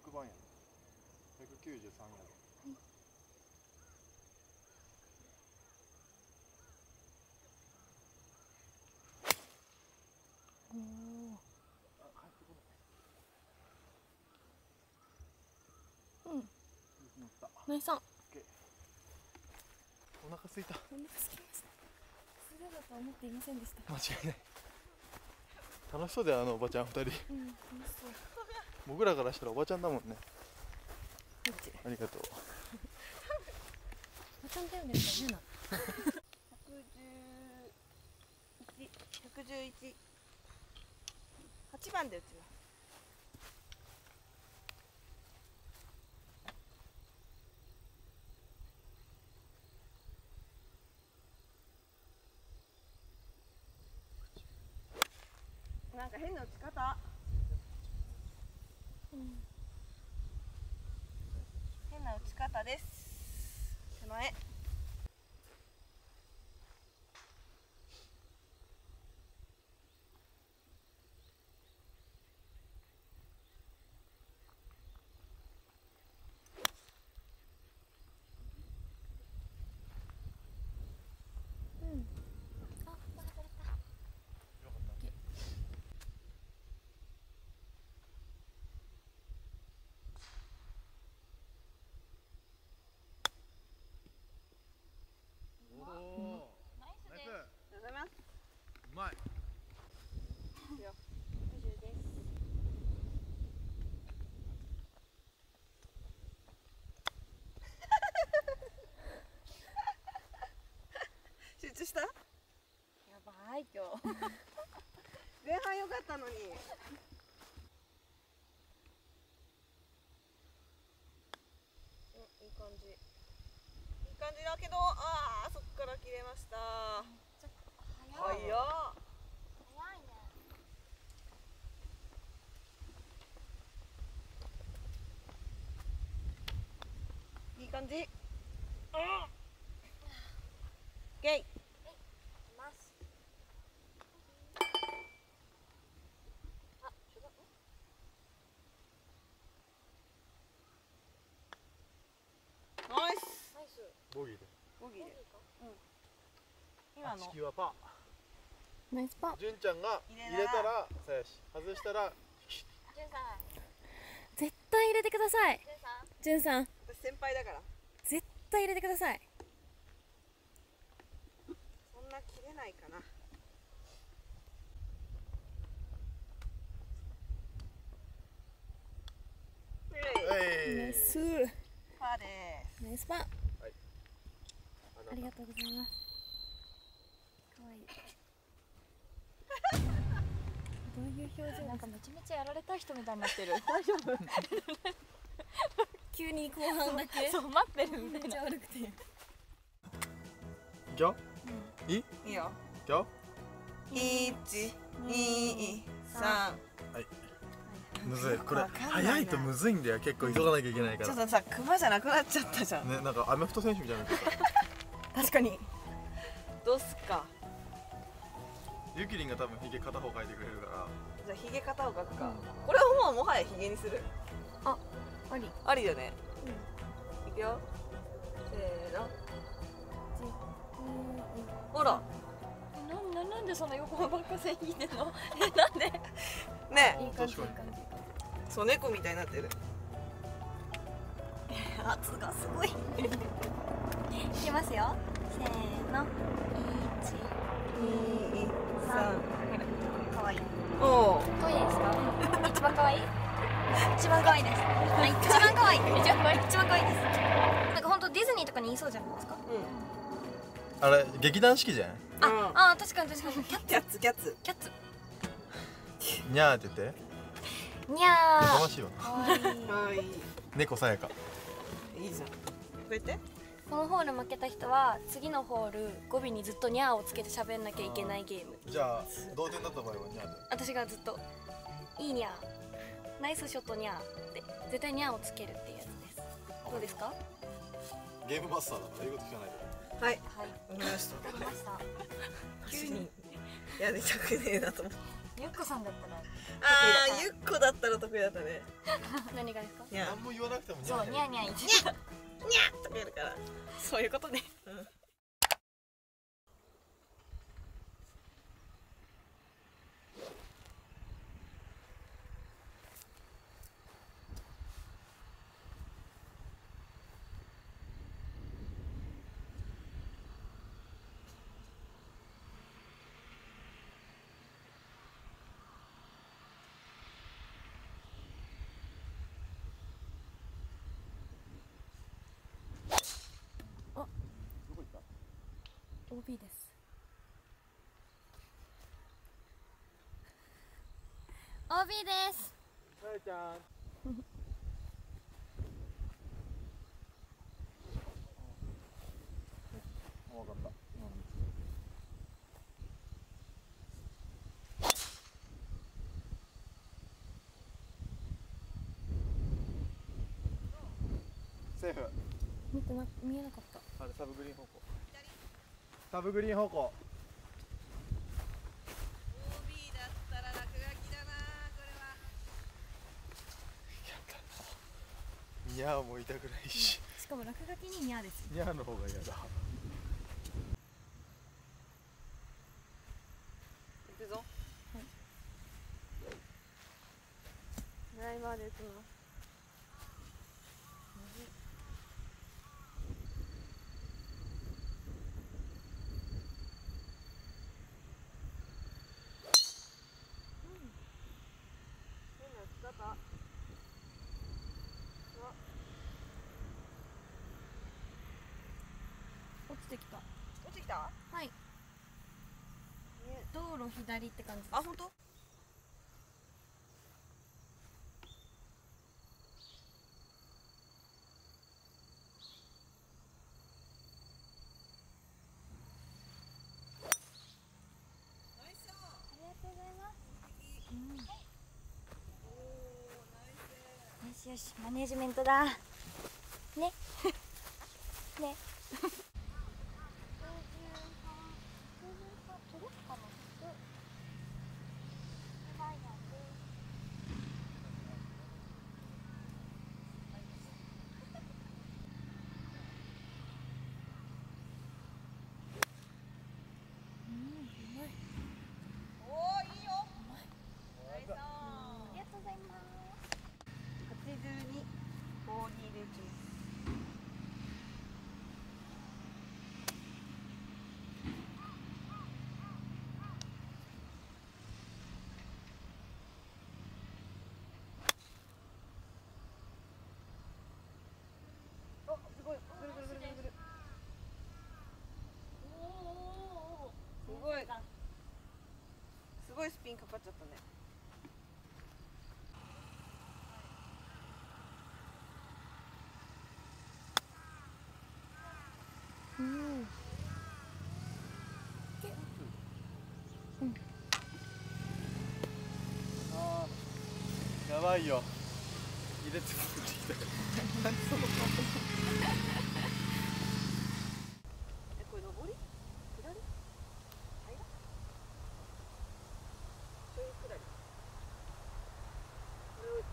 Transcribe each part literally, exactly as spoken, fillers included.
くばんや。ひゃくきゅうじゅうさんやろ。 おお。 あ、帰ってこない。 うん。 乗った。 ナイスさん。 お腹すいた。 お腹すきました。素手だとは思っていませんでした。 間違いない。楽しそうだよ、あのおばちゃん二人。 うん、楽しそう。 僕らからしたらおばちゃんだもんね。ありがとう。 おばちゃんだよねって言うな。 ひゃくじゅういち、ひゃくじゅういち、はちばんで打ちます。なんか変な打ち方。うん、変な打ち方です。手前。 うまい。 集中した？やばい今日。前半良かったのに。いい感じ。いい感じだけど、ああそこから切れました。早い。早っ。早いね。いい感じ。ゲイ。ナイス。 ボギーで。 ボギーで。うん。今の。 地球はパー。 ナイスパー。 純ちゃんが入れたらさやし、外したら純さん。 絶対入れてください。純さん。 私先輩だから。 絶対入れてください。 そんな切れないかな。 ナイス。 パーです。 ナイスパー。 はい。 ありがとうございます。可愛い。どういう表情？ なんかめちゃめちゃやられた人みたいになってる。大丈夫？ 急に後半だけ。 そう待ってるみたいな。 めっちゃ悪くて。 いくよ。いい？ いいよ。 いくよ。 一、二、三。 はい。むずい。これ早いとむずいんだよ。結構急がなきゃいけないから。 ちょっとさ、クマじゃなくなっちゃったじゃん。 ね、なんかアメフト選手みたいになってた。 確かに。どうすっか。 ゆきりんが多分ヒゲ片方描いてくれるから。 じゃあヒゲ片を描くか。これはもうもはやヒゲにする。 あ、あり。 ありだね。いくよ。せーの。ほら。 な、な、なんでそんな横ばっか線引いてんの？え、なんで？ ね。 いい感じ、いい感じ。 そう、猫みたいになってる。 圧がすごい。いきますよ。せーの。一、 二、三。 可愛い。 おお。 可愛いですか？一番可愛い？ 一番可愛いです。はい、一番可愛い。一番可愛い。一番可愛いです。なんか本当ディズニーとかに言いそうじゃないですか。 うん。 あれ劇団四季じゃん。 あ、あ、確かに確かに。 キャッツ、キャッツ。 キャッツ。 にゃーって言って。 にゃー。 やかましいわ。 はい。 猫さやか。 いいじゃん。こうやって。 このホール負けた人は次のホール語尾にずっとニャーをつけて喋んなきゃいけないゲーム。 じゃあ同点だった場合はにゃーで。 私がずっといいニャー、ナイスショットニャーって絶対ニャーをつけるっていうやつです。どうですか？ ゲームマスターだから言うこと聞かないで。 はい。 はい。 わかりました。 わかりました。 急にやりたくねえなと思って。 ゆっこさんだったらああ、ゆっこだったら得意だったね。 何がですか？ にゃ何も言わなくてもそうニャーニャー言ってた。 とか言るから。 そういうことね。オービー です。オービー です。 さやちゃん。分かった。セーフ。 見てな見えなかった。 あれサブグリーン方向。サブグリーン方向。 オービー だったら落書きだな、これは。 ニャーも痛くないし。 しかも落書きにニャーです。 ニャーの方が嫌だ。 行くぞ。 ドライバーで打ちます。落ちてきた。 落ちてきた？ はい。道路左って感じです。 あ、本当？ナイスショット。 ありがとうございます。うん。 おお、ナイス。 よしよし、マネージメントだ。ね。ね。 おお、いいよ。ナイス。あありがとうございます。 はちじゅうに、ボディで打ちます。あ、すごい。ぐるぐるぐるぐるぐる。すごい。すごいスピンかかっちゃったね。 うん。 あーやばいよ。入れて持ってきたよ。何その顔。 え、これ上り？下り？平ら？ちょい下り。これを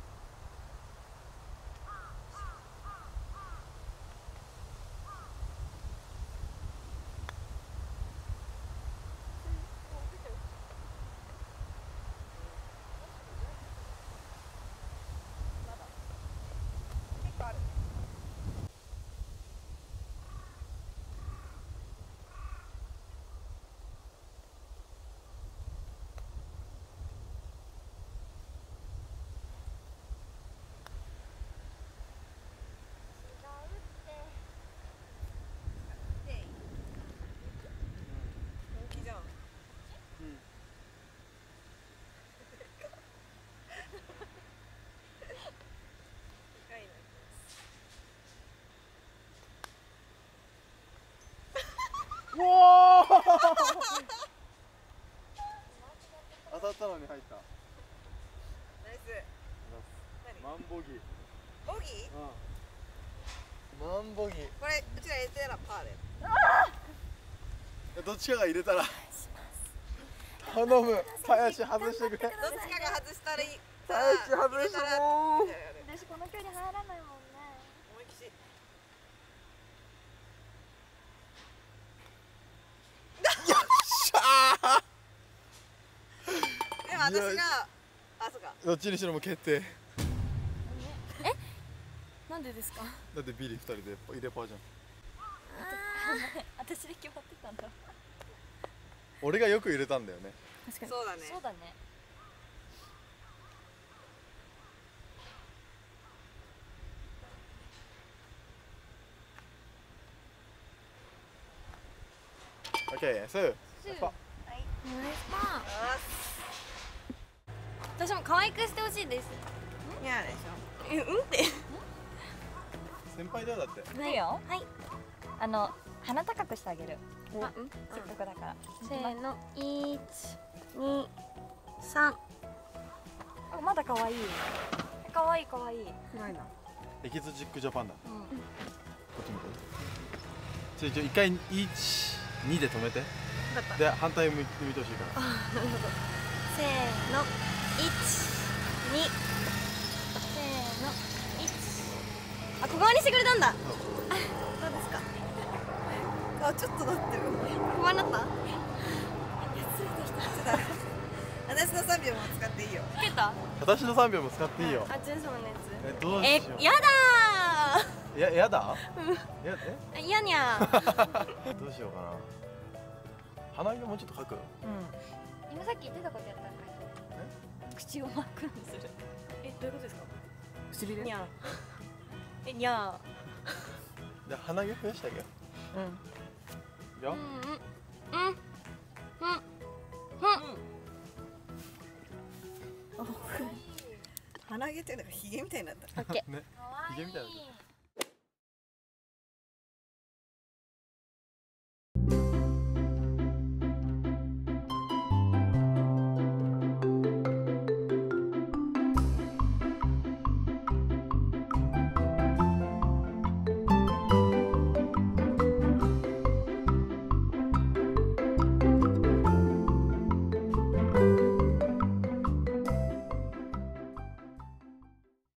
結構ある。本気じゃん。 うん。 深いな。 うおー当たったのに入った。 ナイス。何？ マンボギー。 ボギー？ うん。マンボギー。 これうちら入れてたらパーで。 どっちかが入れたら。 頼む、林外してくれ。 どっちかが外したらいい。 林外してもう。 私この距離入らないもんね。 思いっきし。 よっしゃでも私が、あ、そうか。 ー。どっちにしろもう決定。 なんでですか？ だってビリ二人で入れパーじゃん。 私で決まってたんだ。 俺がよく入れたんだよね。 確かに。 そうだね。 そうだね。 オッケー、そう。パナイスパー。 あ私も可愛くしてほしいです。 ー、いやでしえ、うんって。 先輩だよだって。 いいよ。 はい。 あの鼻高くしてあげる。 あ、うん。 せっかくだから。 せーの、一、二、三。 あ、まだ可愛い。可愛い可愛い。 ょ。すごいな。 エキゾチックジャパンだ。 うん。 こっち見て。ちょ一応一回一二で止めて。 分かった。 で反対向いてみてほしいから。 なるほど。せーの、一、二。せーの、一。あ、小顔にしてくれたんだ。あ、どうですか。 あ、ちょっとなってる。 小顔になった。 私のさんびょうも使っていいよ。 つけた。 私の三秒も使っていいよ。 あ、ジュン様のやえ、どうつ。え、 しよやだう。や、やだ。や、え。 ー。いやにゃー。 どうしようかな。鼻毛もうちょっと描く。 うん。今さっき言ってたことやったんかい。口を真っ黒にする。 え、どういうことですか。 薬で。 にゃー。え、にゃじゃあ鼻毛増やしてあげようん。 う。いくよ。 ー。うん。うん。うん。 鼻毛ってなんかヒゲみたいになった。 オッケー。 ね。ひげみたいな。